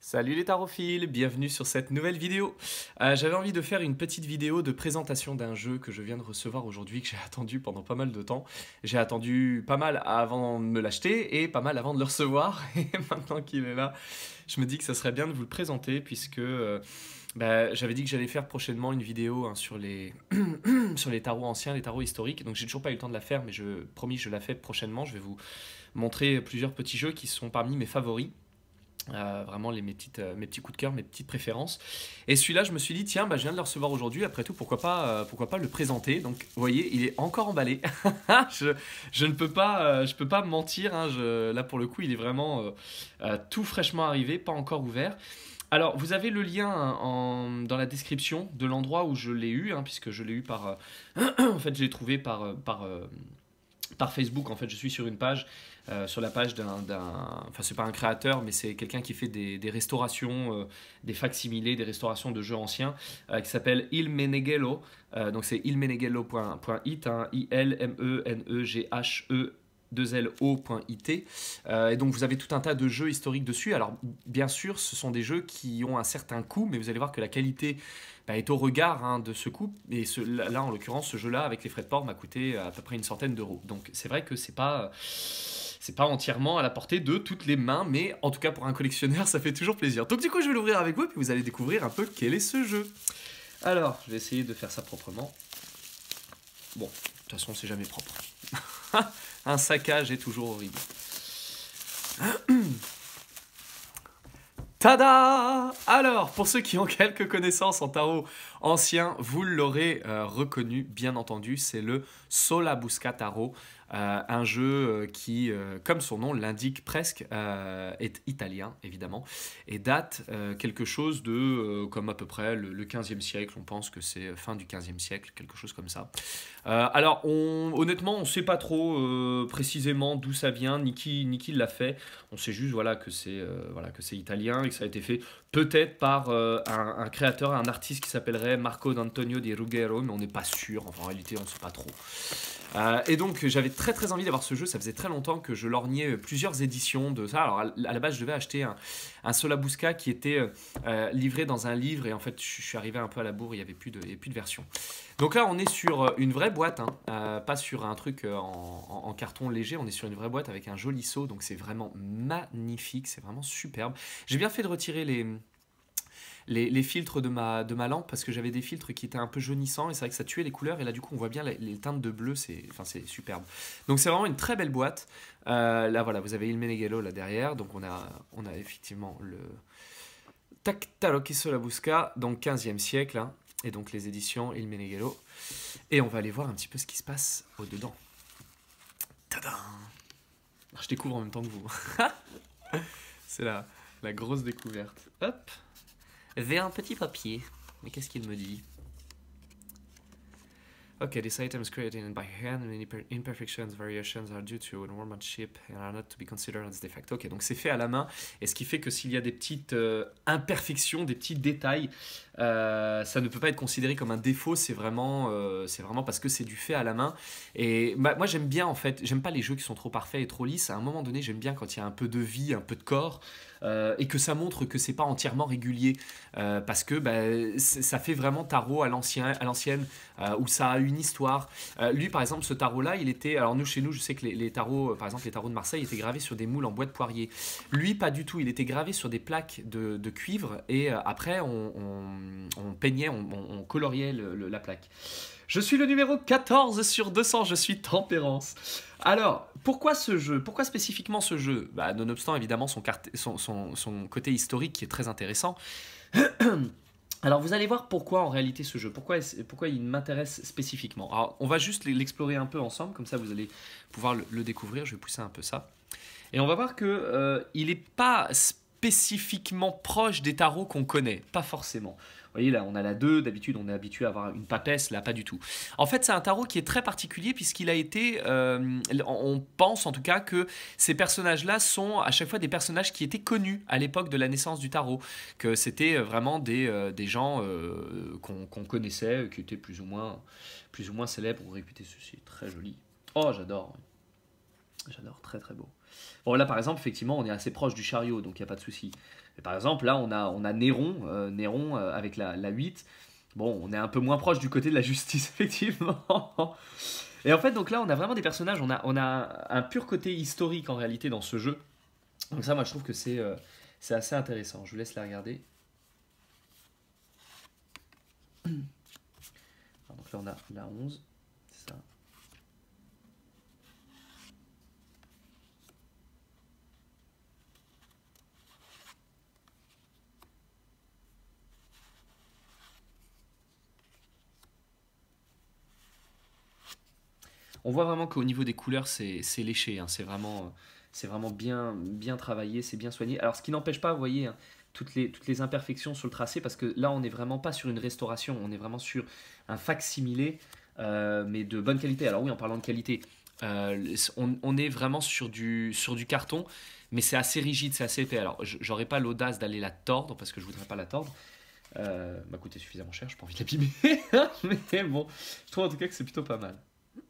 Salut les tarophiles, bienvenue sur cette nouvelle vidéo. J'avais envie de faire une petite vidéo de présentation d'un jeu que je viens de recevoir aujourd'hui, que j'ai attendu pendant pas mal de temps. J'ai attendu pas mal avant de me l'acheter et pas mal avant de le recevoir. Et maintenant qu'il est là, je me dis que ça serait bien de vous le présenter puisque j'avais dit que j'allais faire prochainement une vidéo sur les, sur les tarots anciens, les tarots historiques. Donc j'ai toujours pas eu le temps de la faire, mais promis, je la fais prochainement. Je vais vous montrer plusieurs petits jeux qui sont parmi mes favoris. Vraiment mes petits coups de cœur, mes petites préférences. Et celui-là, je me suis dit, tiens, je viens de le recevoir aujourd'hui, après tout, pourquoi pas le présenter. Donc, vous voyez, il est encore emballé. je ne peux pas, je peux pas mentir, hein, là, pour le coup, il est vraiment tout fraîchement arrivé, pas encore ouvert. Alors, vous avez le lien dans la description de l'endroit où je l'ai eu, hein, puisque je l'ai eu par... en fait, je l'ai trouvé par Facebook. En fait, je suis sur une page, sur la page enfin c'est pas un créateur, mais c'est quelqu'un qui fait des restaurations, des facsimilés, des restaurations de jeux anciens, qui s'appelle Il Meneghello. Donc c'est ilmeneghello.it, hein, ILMENEGHE 2LO.it. Et donc vous avez tout un tas de jeux historiques dessus. Alors bien sûr, ce sont des jeux qui ont un certain coût, mais vous allez voir que la qualité est au regard, hein, de ce coût. Et là, en l'occurrence, ce jeu-là, avec les frais de port, m'a coûté à peu près une centaine d'euros. Donc c'est vrai que c'est pas entièrement à la portée de toutes les mains, mais en tout cas pour un collectionneur, ça fait toujours plaisir. Donc du coup, je vais l'ouvrir avec vous, puis vous allez découvrir un peu quel est ce jeu. Alors, je vais essayer de faire ça proprement. Bon, de toute façon, c'est jamais propre. Un saccage est toujours horrible. Tada! Alors, pour ceux qui ont quelques connaissances en tarot ancien, vous l'aurez reconnu, bien entendu, c'est le Solabusca Tarot, un jeu qui, comme son nom l'indique presque, est italien, évidemment, et date quelque chose de, comme à peu près le 15e siècle, on pense que c'est fin du 15e siècle, quelque chose comme ça. Alors, honnêtement, on ne sait pas trop précisément d'où ça vient, ni qui l'a fait. On sait juste que c'est italien et que ça a été fait peut-être par un créateur, un artiste qui s'appellerait Marco d'Antonio di Ruggero, mais on n'est pas sûr. Enfin, en réalité, on ne sait pas trop. Et donc, j'avais très très envie d'avoir ce jeu. Ça faisait très longtemps que je lorgnais plusieurs éditions de ça. Alors, à la base, je devais acheter un Solabusca qui était livré dans un livre. Et en fait, je suis arrivé un peu à la bourre. Il n'y avait plus de version. Donc là, on est sur une vraie boîte, hein, pas sur un truc en carton léger. On est sur une vraie boîte avec un joli seau. Donc, c'est vraiment magnifique. C'est vraiment superbe. J'ai bien fait de retirer les filtres de ma lampe parce que j'avais des filtres qui étaient un peu jaunissants et c'est vrai que ça tuait les couleurs et là du coup on voit bien les teintes de bleu, c'est superbe. Donc c'est vraiment une très belle boîte. Là voilà, vous avez Il Meneghello là derrière, donc on a effectivement le Tarocchi Solabusca, donc 15e siècle, hein, et donc les éditions Il Meneghello. Et on va aller voir un petit peu ce qui se passe au-dedans. Tadam! Je découvre en même temps que vous. C'est la grosse découverte. Hop! Vers un petit papier. Mais qu'est-ce qu'il me dit? Okay, these items created by hand and any imperfections, variations are due to workmanship and are not to be considered as defect. Ok, donc c'est fait à la main, et ce qui fait que s'il y a des petites imperfections, des petits détails, ça ne peut pas être considéré comme un défaut, c'est vraiment parce que c'est du fait à la main. Et moi j'aime bien en fait, j'aime pas les jeux qui sont trop parfaits et trop lisses. À un moment donné, j'aime bien quand il y a un peu de vie, un peu de corps, et que ça montre que c'est pas entièrement régulier, parce que ça fait vraiment tarot à l'ancienne, où ça a une histoire. Lui par exemple, ce tarot là, il était, alors chez nous je sais que les tarots, par exemple les tarots de Marseille étaient gravés sur des moules en bois de poirier. Lui pas du tout, il était gravé sur des plaques de cuivre et après on peignait, on coloriait la plaque. Je suis le numéro 14 sur 200, je suis tempérance. Alors, pourquoi ce jeu? Pourquoi spécifiquement ce jeu? Nonobstant évidemment son côté historique qui est très intéressant. Alors vous allez voir pourquoi en réalité ce jeu, pourquoi il m'intéresse spécifiquement. Alors on va juste l'explorer un peu ensemble, comme ça vous allez pouvoir le découvrir, je vais pousser un peu ça. Et on va voir que il n'est pas spécifiquement proche des tarots qu'on connaît, pas forcément. Vous voyez là, on a la 2, d'habitude on est habitué à avoir une papesse, là pas du tout. En fait c'est un tarot qui est très particulier puisqu'il a été, on pense en tout cas que ces personnages-là sont à chaque fois des personnages qui étaient connus à l'époque de la naissance du tarot, que c'était vraiment des gens qu'on connaissait, qui étaient plus ou moins célèbres ou réputés. Ceci est très joli. Oh j'adore, très très beau. Bon, là, par exemple, effectivement, on est assez proche du chariot, donc il n'y a pas de souci. Mais par exemple, là, on a Néron, Néron avec la 8. Bon, on est un peu moins proche du côté de la justice, effectivement. Et en fait, donc là, on a vraiment des personnages, on a un pur côté historique en réalité dans ce jeu. Donc ça, moi, je trouve que c'est assez intéressant. Je vous laisse la regarder. Alors, donc là, on a la 11, c'est ça. On voit vraiment qu'au niveau des couleurs, c'est léché, hein. C'est vraiment bien, bien travaillé, c'est bien soigné. Alors, ce qui n'empêche pas, vous voyez, hein, toutes les imperfections sur le tracé, parce que là, on n'est vraiment pas sur une restauration, on est vraiment sur un fac-similé, mais de bonne qualité. Alors oui, en parlant de qualité, on est vraiment sur du carton, mais c'est assez rigide, c'est assez épais. Alors, j'aurais pas l'audace d'aller la tordre, parce que je voudrais pas la tordre. M'a coûté suffisamment cher, j'ai pas envie de l'abîmer. Mais bon, je trouve en tout cas que c'est plutôt pas mal.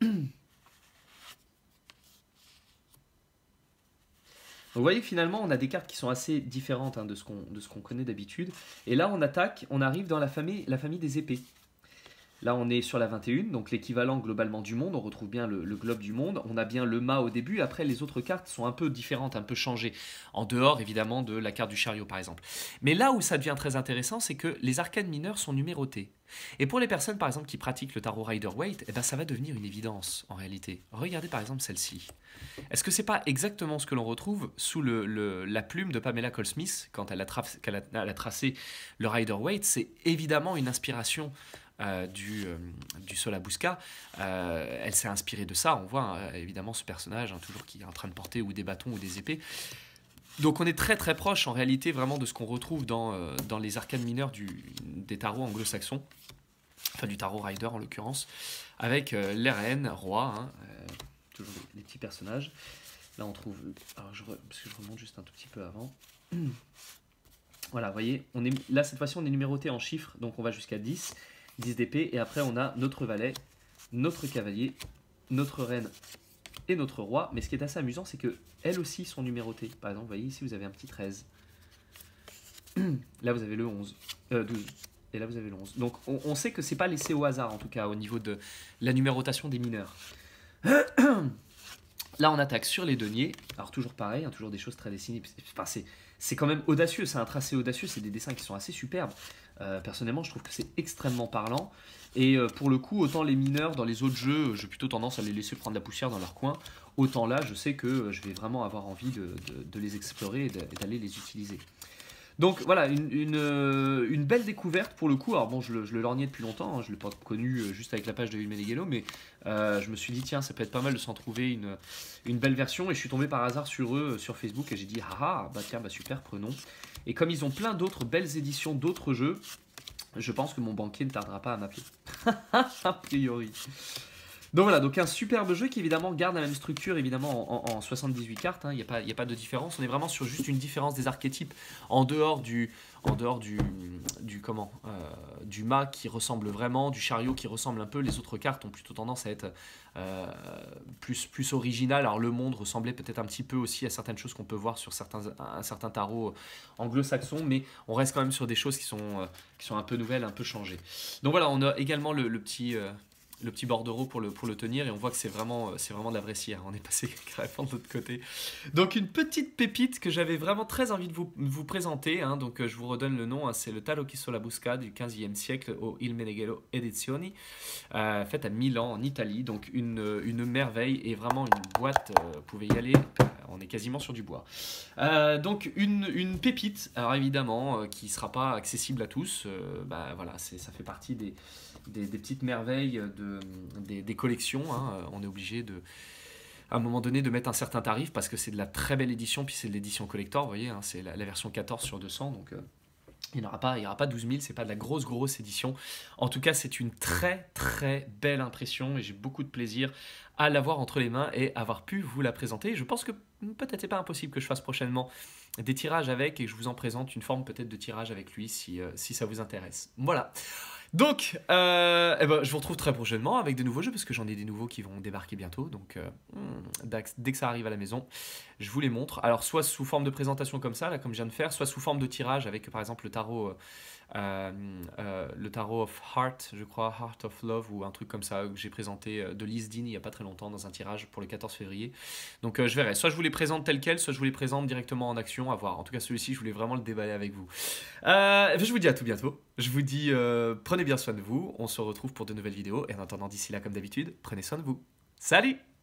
Vous voyez que finalement, on a des cartes qui sont assez différentes, hein, de ce qu'on connaît d'habitude. Et là, on arrive dans la famille des épées. Là, on est sur la 21, donc l'équivalent globalement du monde. On retrouve bien le globe du monde. On a bien le mât au début. Après, les autres cartes sont un peu différentes, un peu changées. En dehors, évidemment, de la carte du chariot, par exemple. Mais là où ça devient très intéressant, c'est que les arcanes mineures sont numérotés. Et pour les personnes, par exemple, qui pratiquent le tarot Rider-Waite, eh ben, ça va devenir une évidence, en réalité. Regardez, par exemple, celle-ci. Est-ce que c'est pas exactement ce que l'on retrouve sous la plume de Pamela Cole-Smith quand elle a tracé le Rider-Waite? C'est évidemment une inspiration du Solabusca. Elle s'est inspirée de ça. On voit, hein, évidemment ce personnage, hein, toujours qui est en train de porter ou des bâtons ou des épées. Donc on est très très proche en réalité vraiment de ce qu'on retrouve dans les arcanes mineures des tarots anglo-saxons, enfin du tarot Rider en l'occurrence, avec les reines, rois, hein, toujours les petits personnages. Là on trouve, alors parce que je remonte juste un tout petit peu avant. Voilà, vous voyez, là cette fois-ci on est numéroté en chiffres, donc on va jusqu'à 10 d'épée, et après on a notre valet, notre cavalier, notre reine et notre roi. Mais ce qui est assez amusant, c'est que elles aussi sont numérotées. Par exemple, vous voyez ici, vous avez un petit 13. Là, vous avez le 11. 12. Et là, vous avez le 11. Donc, on sait que c'est pas laissé au hasard, en tout cas, au niveau de la numérotation des mineurs. Là, on attaque sur les deniers. Alors, toujours pareil, hein, toujours des choses très dessinées. Enfin, c'est quand même audacieux, c'est un tracé audacieux, c'est des dessins qui sont assez superbes. Personnellement, je trouve que c'est extrêmement parlant. Et pour le coup, autant les mineurs dans les autres jeux, j'ai plutôt tendance à les laisser prendre la poussière dans leur coin. Autant là, je sais que je vais vraiment avoir envie de les explorer et d'aller les utiliser. Donc voilà, une belle découverte pour le coup. Alors bon, je le lorgnais depuis longtemps, hein, je ne l'ai pas connu juste avec la page de Il Meneghello, mais je me suis dit, tiens, ça peut être pas mal de s'en trouver une belle version. Et je suis tombé par hasard sur eux sur Facebook et j'ai dit, ah, bah tiens, bah super, prenons. Et comme ils ont plein d'autres belles éditions d'autres jeux, je pense que mon banquier ne tardera pas à m'appeler. A priori. Donc voilà, donc un superbe jeu qui évidemment garde la même structure évidemment en 78 cartes, hein, il n'y a pas de différence, on est vraiment sur juste une différence des archétypes en dehors du mât qui ressemble vraiment, du chariot qui ressemble un peu. Les autres cartes ont plutôt tendance à être plus originales. Alors le monde ressemblait peut-être un petit peu aussi à certaines choses qu'on peut voir sur un certain tarot anglo-saxon, mais on reste quand même sur des choses qui sont un peu nouvelles, un peu changées. Donc voilà, on a également le petit bordereau pour le tenir, et on voit que c'est vraiment de la vraie cire. On est passé carrément de l'autre côté. Donc une petite pépite que j'avais vraiment très envie de vous présenter, hein. Donc je vous redonne le nom, hein, c'est le Tarocchi Solabusca du 15e siècle au Il Meneghello Edizioni, faite à Milan en Italie. Donc une merveille, et vraiment une boîte, vous pouvez y aller, on est quasiment sur du bois. Donc une pépite, alors évidemment qui ne sera pas accessible à tous, voilà, ça fait partie des petites merveilles des collections, hein. On est obligé à un moment donné de mettre un certain tarif parce que c'est de la très belle édition, puis c'est de l'édition collector, vous voyez, hein, c'est la version 14 sur 200, donc il n'y aura pas 12 000, c'est pas de la grosse édition. En tout cas, c'est une très très belle impression et j'ai beaucoup de plaisir à l'avoir entre les mains et avoir pu vous la présenter. Je pense que peut-être c'est pas impossible que je fasse prochainement des tirages avec et que je vous en présente une forme peut-être de tirage avec lui si ça vous intéresse. Voilà. Donc, eh ben, je vous retrouve très prochainement avec de nouveaux jeux parce que j'en ai des nouveaux qui vont débarquer bientôt. Donc, dès que ça arrive à la maison, je vous les montre. Alors, soit sous forme de présentation comme ça, là, comme je viens de faire, soit sous forme de tirage avec, par exemple, le tarot of Heart, je crois, Heart of Love ou un truc comme ça que j'ai présenté de Liz Dean il n'y a pas très longtemps dans un tirage pour le 14 février. Donc, je verrai. Soit je vous les présente tels quels, soit je vous les présente directement en action. À voir. En tout cas, celui-ci, je voulais vraiment le déballer avec vous. Je vous dis à tout bientôt. Je vous dis prenez bien soin de vous. On se retrouve pour de nouvelles vidéos. Et en attendant, d'ici là, comme d'habitude, prenez soin de vous. Salut!